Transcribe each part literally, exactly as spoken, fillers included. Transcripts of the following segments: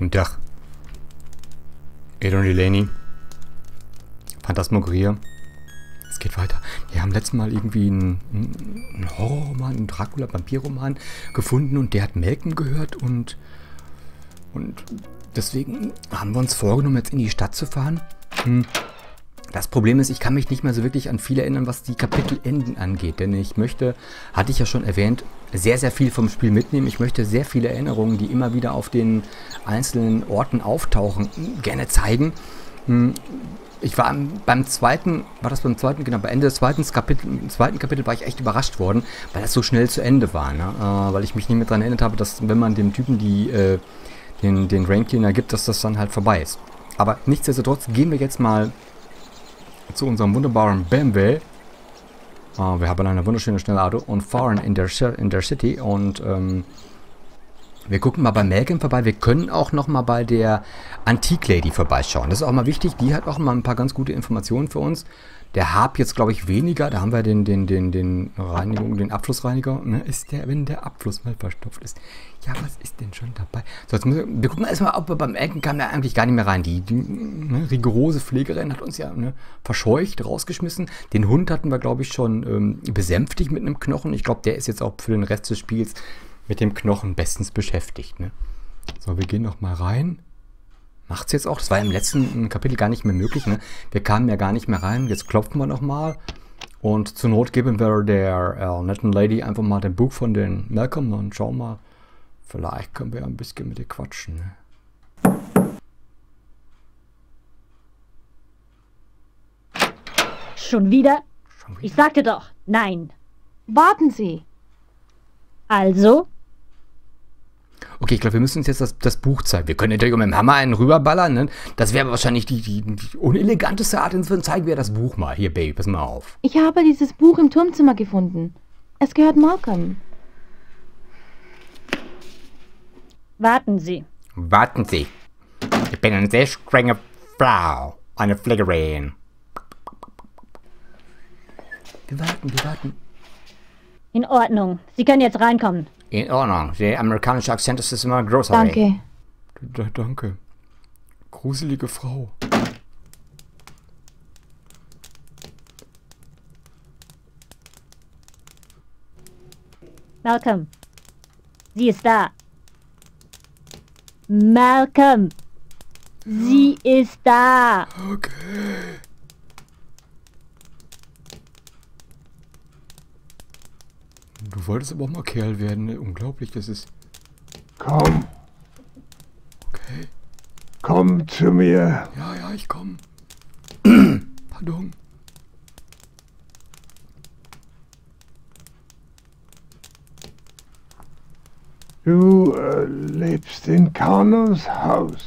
Guten Tag. Ed und Delaney. Phantasmagoria. Es geht weiter. Wir haben letztes Mal irgendwie einen, einen Horrorroman, einen Dracula-Vampir-Roman gefunden und der hat Malcolm gehört und, und deswegen haben wir uns vorgenommen, jetzt in die Stadt zu fahren. Hm. Das Problem ist, ich kann mich nicht mehr so wirklich an viel erinnern, was die Kapitelenden angeht. Denn ich möchte, hatte ich ja schon erwähnt, sehr, sehr viel vom Spiel mitnehmen. Ich möchte sehr viele Erinnerungen, die immer wieder auf den einzelnen Orten auftauchen, gerne zeigen. Ich war beim zweiten, war das beim zweiten, genau, bei Ende des zweiten, Kapitel, im zweiten Kapitel war ich echt überrascht worden, weil das so schnell zu Ende war. Ne? Äh, weil ich mich nicht mehr daran erinnert habe, dass wenn man dem Typen die, äh, den, den Raincleaner gibt, dass das dann halt vorbei ist. Aber nichtsdestotrotz gehen wir jetzt mal zu unserem wunderbaren B M W. Uh, wir haben eine wunderschöne schnelle Auto und fahren in der, in der City und ähm, wir gucken mal bei Malcolm vorbei. Wir können auch noch mal bei der Antique Lady vorbeischauen. Das ist auch mal wichtig. Die hat auch mal ein paar ganz gute Informationen für uns. Der Hab jetzt, glaube ich, weniger. Da haben wir den, den, den, den Reinigung, den Abflussreiniger. Ne? Ist der, wenn der Abfluss mal verstopft ist. Ja, was ist denn schon dabei? So, jetzt müssen wir, wir gucken erstmal, ob wir beim Malcolm kam der eigentlich gar nicht mehr rein. Die, die ne, rigorose Pflegerin hat uns ja ne, verscheucht, rausgeschmissen. Den Hund hatten wir, glaube ich, schon ähm, besänftigt mit einem Knochen. Ich glaube, der ist jetzt auch für den Rest des Spiels mit dem Knochen bestens beschäftigt. Ne? So, wir gehen noch mal rein. Macht's jetzt auch. Das war im letzten Kapitel gar nicht mehr möglich. Ne? Wir kamen ja gar nicht mehr rein. Jetzt klopfen wir noch mal. Und zur Not geben wir der äh, netten Lady einfach mal den Buch von den Malcolm und schauen mal. Vielleicht können wir ein bisschen mit ihr quatschen. Ne? Schon wieder? Schon wieder? Ich sagte doch, nein. Warten Sie. Also? Okay, ich glaube, wir müssen uns jetzt das, das Buch zeigen. Wir können natürlich mit dem Hammer einen rüberballern. Ne? Das wäre wahrscheinlich die, die, die uneleganteste Art. Insofern zeigen wir das Buch mal. Hier, Baby, pass mal auf. Ich habe dieses Buch im Turmzimmer gefunden. Es gehört Malcolm. Warten Sie. Warten Sie. Ich bin eine sehr strenge Frau. Eine Pflegerin. Wir warten, wir warten. In Ordnung. Sie können jetzt reinkommen. In Ordnung. Der amerikanische Akzent ist immer großartig. Danke. D danke. Gruselige Frau. Malcolm. Sie ist da. Malcolm. Sie ist da. Okay. Du wolltest aber auch mal Kerl werden, ne? Unglaublich, das ist... Komm, Okay. komm zu mir. Ja, ja, ich komm. Pardon. Du äh, lebst in Carnos Haus.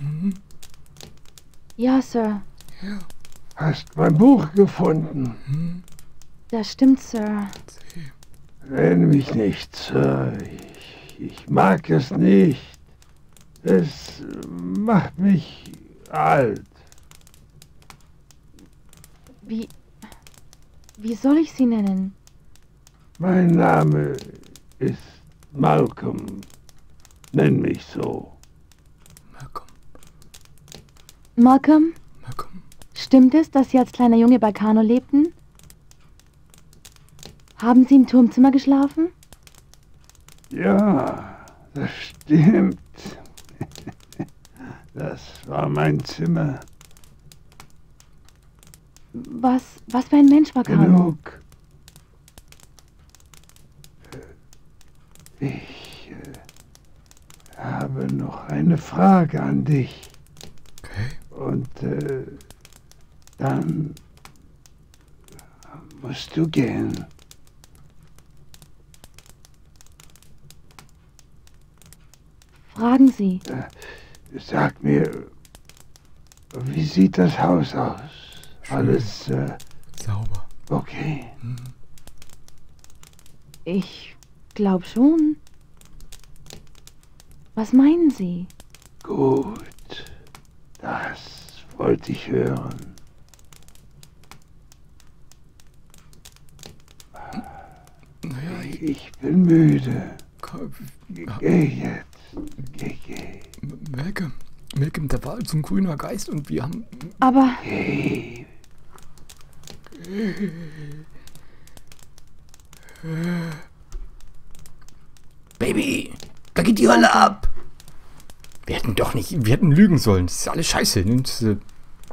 Ja, Sir. Ja, Hast mein Buch gefunden. Das stimmt, Sir. Nenn mich nicht, Sir. Ich, ich mag es nicht. Es macht mich alt. Wie... Wie soll ich Sie nennen? Mein Name ist Malcolm. Nenn mich so. Malcolm, Malcolm? Malcolm. Stimmt es, dass Sie als kleiner Junge bei Carno lebten? Haben Sie im Turmzimmer geschlafen? Ja, das stimmt. Das war mein Zimmer. Was... Was für ein Mensch war Carno? Genug. Ich äh, habe noch eine Frage an dich. Okay. Und äh, dann musst du gehen. Fragen Sie. Sag mir, wie sieht das Haus aus? Schön. Alles äh, Sauber. okay. Ich glaube schon. Was meinen Sie? Gut. Das wollte ich hören. Naja, ich... Ich bin müde. Komm, Geh jetzt. Geh, geh. Malcolm, Malcolm, da war so ein grüner Geist und wir haben... Aber Geh. Baby, da geht die Hölle ab. Wir hätten doch nicht, wir hätten lügen sollen. Das ist alles scheiße. Ne? Das, äh,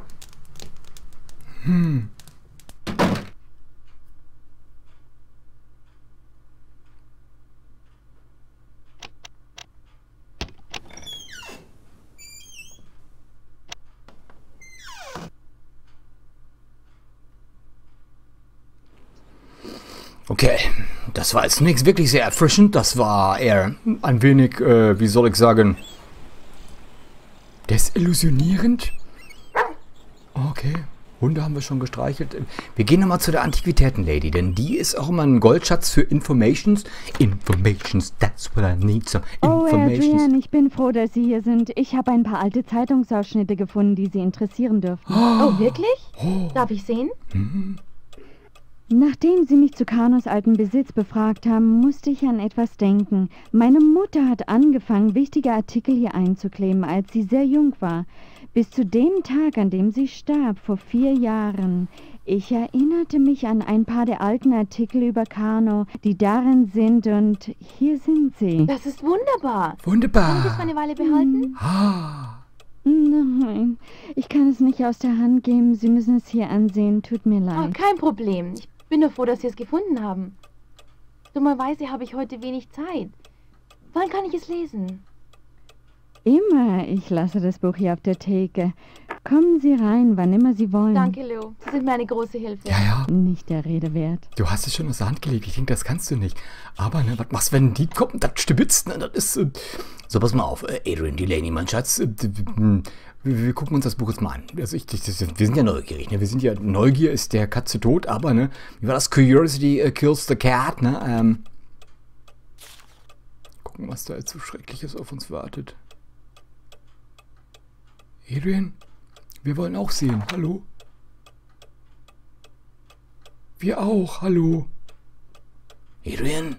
hm. Okay, das war jetzt nichts wirklich sehr erfrischend. Das war eher ein wenig, äh, wie soll ich sagen, desillusionierend. Okay, Hunde haben wir schon gestreichelt. Wir gehen nochmal zu der Antiquitäten-Lady, denn die ist auch immer ein Goldschatz für Informations. Informations, that's what I need, some Oh, informations. Adrian, ich bin froh, dass Sie hier sind. Ich habe ein paar alte Zeitungsausschnitte gefunden, die Sie interessieren dürften. oh, wirklich? Darf ich sehen? Nachdem Sie mich zu Kanos alten Besitz befragt haben, musste ich an etwas denken. Meine Mutter hat angefangen, wichtige Artikel hier einzukleben, als sie sehr jung war. Bis zu dem Tag, an dem sie starb, vor vier Jahren. Ich erinnerte mich an ein paar der alten Artikel über Kano, die darin sind, und hier sind sie. Das ist wunderbar. Kann ich das Wunderbar. mal eine Weile behalten? Ah, Nein, ich kann es nicht aus der Hand geben. Sie müssen es hier ansehen. Tut mir Oh, leid. kein Problem. Ich bin nur froh, dass Sie es gefunden haben. Dummerweise habe ich heute wenig Zeit. Wann kann ich es lesen? Immer. Ich lasse das Buch hier auf der Theke. Kommen Sie rein, wann immer Sie wollen. Danke, Lou. Sie sind mir eine große Hilfe. ja, ja. Nicht der Rede wert. Du hast es schon aus der Hand gelegt. Ich denke, das kannst du nicht. Aber, ne, was machst du, wenn ein Dieb kommt und das stibitzt? Ne, das ist... Äh, so, pass mal auf. Äh, Adrian Delaney, mein Schatz. Äh, d- d- wir, wir gucken uns das Buch jetzt mal an. Also ich, ich, das, wir sind ja neugierig. Ne? Wir sind ja... Neugier ist der Katze tot, aber, ne? Wie war das? Curiosity uh, kills the cat, ne? Ähm, gucken, was da jetzt so Schreckliches auf uns wartet. Adrian, wir wollen auch sehen. Hallo? Wir auch. Hallo? Adrian?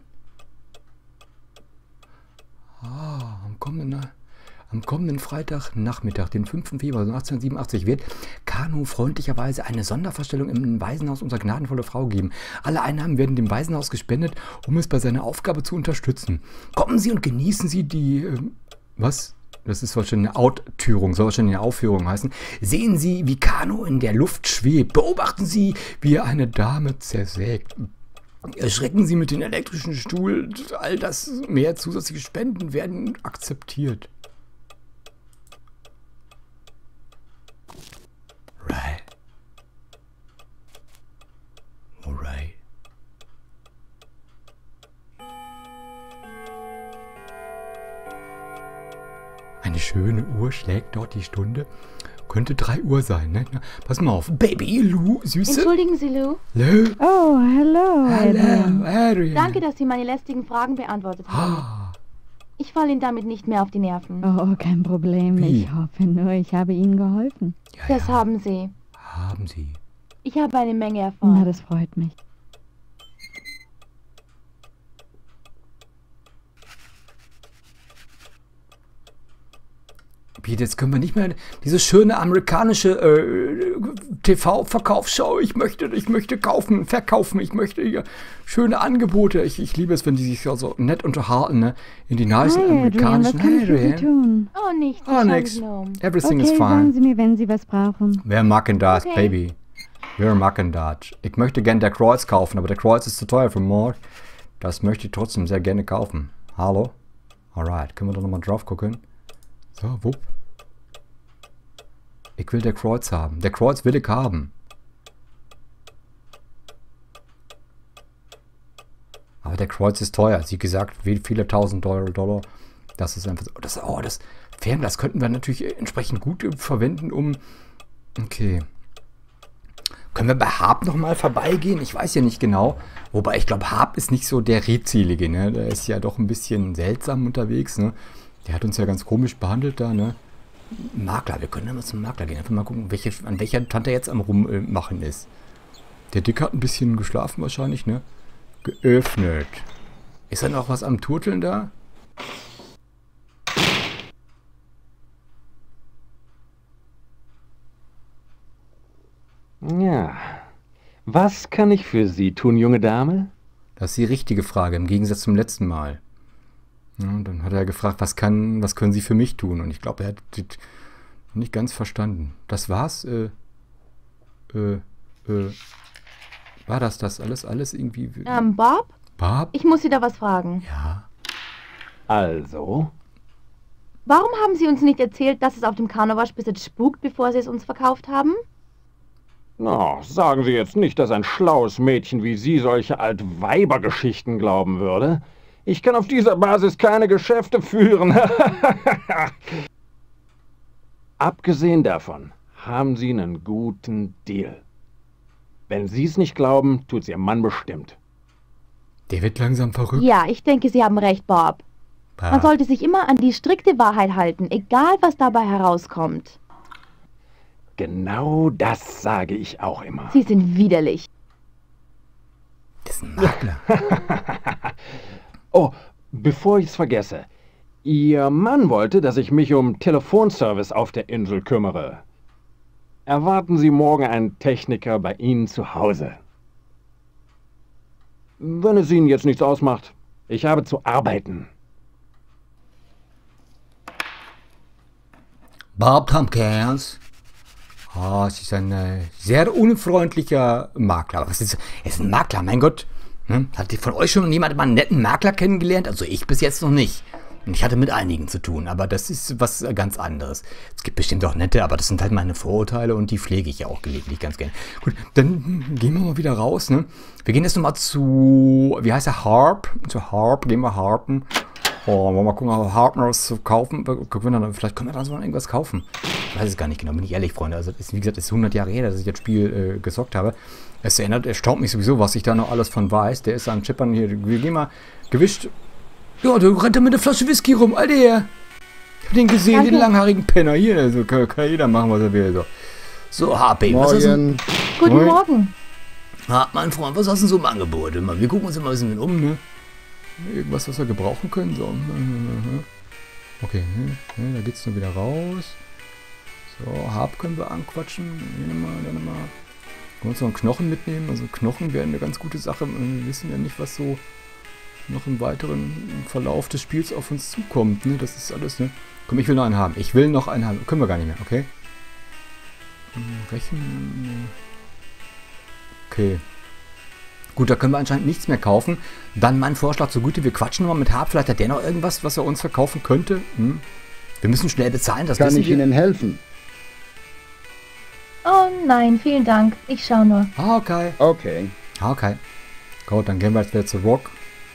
Ah, am kommenden, am kommenden Freitagnachmittag, den fünften Februar achtzehnhundertsiebenundachtzig, wird Kano freundlicherweise eine Sonderverstellung im Waisenhaus unserer gnadenvolle Frau geben. Alle Einnahmen werden dem Waisenhaus gespendet, um es bei seiner Aufgabe zu unterstützen. Kommen Sie und genießen Sie die... Ähm, was? Das ist wahrscheinlich eine Outtürung, soll wahrscheinlich eine Aufführung heißen. Sehen Sie, wie Kano in der Luft schwebt. Beobachten Sie, wie er eine Dame zersägt. Erschrecken Sie mit dem elektrischen Stuhl. All das, mehr zusätzliche Spenden werden akzeptiert. Right. Alright. Eine schöne Uhr schlägt dort die Stunde. Könnte drei Uhr sein, ne? Na, pass mal auf. Baby, Lou, Süße. Entschuldigen Sie, Lou. Lou. Oh, hello, Adrian. Hallo, Adrian. Danke, dass Sie meine lästigen Fragen beantwortet haben. Ah, Ich falle Ihnen damit nicht mehr auf die Nerven. Oh, kein Problem. Wie? Ich hoffe nur, ich habe Ihnen geholfen. ja, Das ja, haben Sie. haben Sie. Ich habe eine Menge Na, erfahren. das freut mich. Pete, jetzt können wir nicht mehr diese schöne amerikanische äh, T V-Verkaufsshow. Ich möchte, ich möchte kaufen, verkaufen. Ich möchte hier schöne Angebote. Ich, ich liebe es, wenn die sich so, so nett unterhalten, ne? In die nice Hi, Adrian, was amerikanischen. kann ich für Sie Adrian. tun? Oh, nichts. Oh, ich schau nix. mich nur um. Everything Okay, is sagen fine. Sie mir, wenn Sie was brauchen. Wir machen das, Okay. Baby. Wir machen das. Ich möchte gerne der Kreuz kaufen, aber der Kreuz ist zu teuer für morgen. Das möchte ich trotzdem sehr gerne kaufen. Hallo? Alright, können wir da nochmal drauf gucken? So, wupp. Ich will der Kreuz haben. Der Kreuz will ich haben. Aber der Kreuz ist teuer. Sie gesagt, wie viele tausend Dollar. Das ist einfach so. Das, oh, das Fernglas könnten wir natürlich entsprechend gut verwenden, um... Okay. Können wir bei Harp nochmal vorbeigehen? Ich weiß ja nicht genau. Wobei, ich glaube, Harp ist nicht so der Redselige, ne? Der ist ja doch ein bisschen seltsam unterwegs, ne? Der hat uns ja ganz komisch behandelt da, ne? Makler, wir können ja mal zum Makler gehen. Einfach mal gucken, welche, an welcher Tante jetzt am Rummachen ist. Der Dick hat ein bisschen geschlafen wahrscheinlich, ne? Geöffnet. Ist da noch was am Turteln da? Ja. Was kann ich für Sie tun, junge Dame? Das ist die richtige Frage, im Gegensatz zum letzten Mal. Ja, und dann hat er gefragt, was kann, was können Sie für mich tun? Und ich glaube, er hat das nicht ganz verstanden. Das war's. Äh, äh, äh, war das das alles? Alles irgendwie... Ähm, Bob? Bob? Ich muss Sie da was fragen. Ja. Also? Warum haben Sie uns nicht erzählt, dass es auf dem Carnowasch bis jetzt spukt, bevor Sie es uns verkauft haben? Na, sagen Sie jetzt nicht, dass ein schlaues Mädchen wie Sie solche Altweibergeschichten glauben würde. Ich kann auf dieser Basis keine Geschäfte führen. Abgesehen davon haben Sie einen guten Deal. Wenn Sie es nicht glauben, tut's Ihr Mann bestimmt. Der wird langsam verrückt. Ja, ich denke, Sie haben recht, Bob. Bob. Man sollte sich immer an die strikte Wahrheit halten, egal was dabei herauskommt. Genau das sage ich auch immer. Sie sind widerlich. Das ist ein Makler. Oh, bevor ich's vergesse. Ihr Mann wollte, dass ich mich um Telefonservice auf der Insel kümmere. Erwarten Sie morgen einen Techniker bei Ihnen zu Hause. Wenn es Ihnen jetzt nichts ausmacht, ich habe zu arbeiten. Bob Tompkins. Oh, es ist ein äh, sehr unfreundlicher Makler. Was ist, er ist ein Makler, mein Gott. Hm? Hat von euch schon jemand mal einen netten Makler kennengelernt? Also ich bis jetzt noch nicht. Und ich hatte mit einigen zu tun, aber das ist was ganz anderes. Es gibt bestimmt auch nette, aber das sind halt meine Vorurteile und die pflege ich ja auch gelegentlich ganz gerne. Gut, dann gehen wir mal wieder raus, ne? Wir gehen jetzt nochmal zu, wie heißt der, Harp? Zu Harp, gehen wir harpen. Oh, wollen wir mal gucken, ob Harp noch was zu kaufen. Gucken wir dann, vielleicht können wir dann so noch irgendwas kaufen. Ich weiß es gar nicht genau, bin ich ehrlich, Freunde. Also, ist, wie gesagt, es ist hundert Jahre her, dass ich das Spiel äh, gezockt habe. Es erinnert, es staubt mich sowieso, was ich da noch alles von weiß. Der ist am Chippern hier, wir gehen mal gewischt. Ja, du rennt da mit einer Flasche Whisky rum, Alter. Ich hab den gesehen, Danke. den langhaarigen Penner. Hier, also kann, kann jeder machen, was er will. So, so H P, was hast du? Morgen. Guten Moin. Morgen. Ah, mein Freund, was hast du denn so im Angebot? Immer, wir gucken uns immer ein bisschen um, ne? Irgendwas, was wir gebrauchen können. So. Okay, ne, ne, da geht's nur wieder raus. So, Hab können wir anquatschen. Hier nochmal, da nochmal. Können wir uns noch einen Knochen mitnehmen? Also Knochen wären eine ganz gute Sache. Wir wissen ja nicht, was so noch im weiteren Verlauf des Spiels auf uns zukommt. Ne? Das ist alles, ne? Komm, ich will noch einen haben. Ich will noch einen haben. Können wir gar nicht mehr, okay? Rechen. Okay. Gut, da können wir anscheinend nichts mehr kaufen. Dann mein Vorschlag zur Güte, wir quatschen nochmal mit Hart. Vielleicht hat der noch irgendwas, was er uns verkaufen könnte. Hm? Wir müssen schnell bezahlen, das Kann wissen ich wir. Ihnen helfen? Oh nein, vielen Dank. Ich schau nur. Ah, okay. Okay. Ah, okay. Gut, dann gehen wir jetzt wieder zu Rock.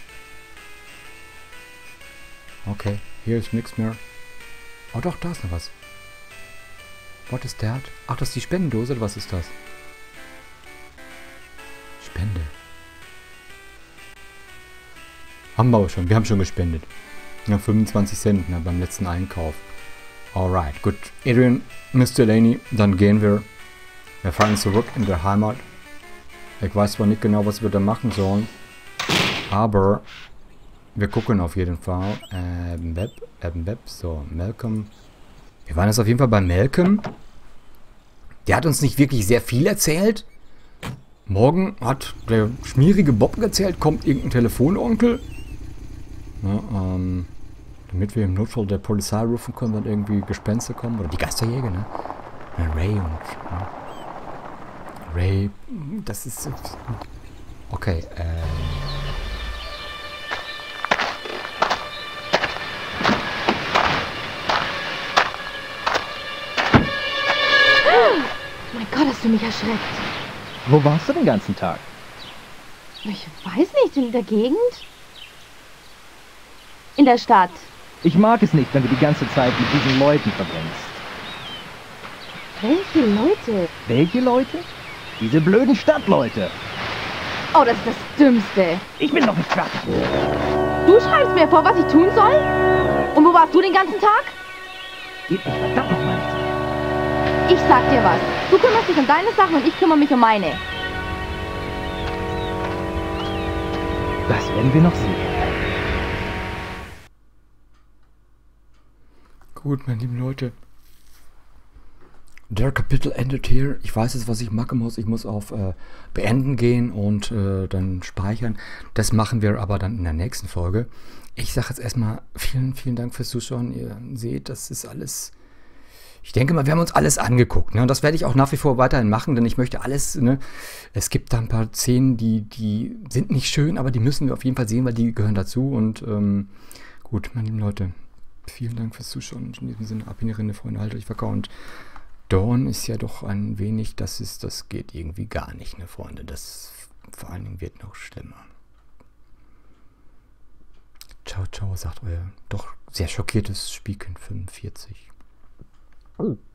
Okay, hier ist nichts mehr. Oh doch, da ist noch was. Was ist das? Ach, das ist die Spendendose, oder was ist das? Spende. Haben wir aber schon, wir haben schon gespendet. Ja, fünfundzwanzig Cent ne, beim letzten Einkauf. Alright, gut. Adrian, Mister Delaney, dann gehen wir. Wir fahren zurück in der Heimat. Ich weiß zwar nicht genau, was wir da machen sollen. Aber wir gucken auf jeden Fall. Ähm, Web, ähm, Web, so, Malcolm. Wir waren jetzt auf jeden Fall bei Malcolm. Der hat uns nicht wirklich sehr viel erzählt. Morgen hat der schmierige Bob erzählt, kommt irgendein Telefononkel. Ja, ähm, damit wir im Notfall der Polizei rufen können, wenn irgendwie Gespenster kommen. Oder die Geisterjäger, ne? Ja, Ray und... Ja. Ray, das ist... Okay, ähm... Mein Gott, hast du mich erschreckt. Wo warst du den ganzen Tag? Ich weiß nicht, in der Gegend? In der Stadt. Ich mag es nicht, wenn du die ganze Zeit mit diesen Leuten verbringst. Welche Leute? Welche Leute? Diese blöden Stadtleute. Oh, das ist das Dümmste. Ich bin noch nicht fertig. Du schreibst mir vor, was ich tun soll? Und wo warst du den ganzen Tag? Gib mich verdammt noch meine Zeit. Ich sag dir was. Du kümmerst dich um deine Sachen und ich kümmere mich um meine. Das werden wir noch sehen. Gut, meine lieben Leute. der Kapitel endet hier. Ich weiß jetzt, was ich machen muss. Ich muss auf äh, Beenden gehen und äh, dann speichern. Das machen wir aber dann in der nächsten Folge. Ich sage jetzt erstmal vielen, vielen Dank fürs Zuschauen. Ihr seht, das ist alles... Ich denke mal, wir haben uns alles angeguckt. Ne? Und das werde ich auch nach wie vor weiterhin machen, denn ich möchte alles... Ne? Es gibt da ein paar Szenen, die, die sind nicht schön, aber die müssen wir auf jeden Fall sehen, weil die gehören dazu. Und ähm, gut, meine lieben Leute, vielen Dank fürs Zuschauen. Und in diesem Sinne, ab in die Rinde, Freunde, haltet euch wacker. Und Dawn ist ja doch ein wenig... Das ist, das geht irgendwie gar nicht, ne, Freunde. Das vor allen Dingen wird noch schlimmer. Ciao, ciao, sagt euer doch sehr schockiertes Spielkind fünfundvierzig. Oh.